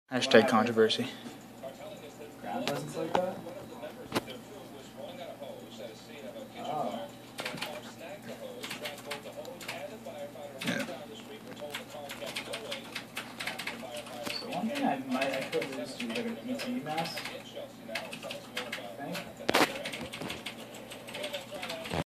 Hashtag controversy. Ground lessons like that? Oh. Yeah. So one thing I could lose to like an ECE mask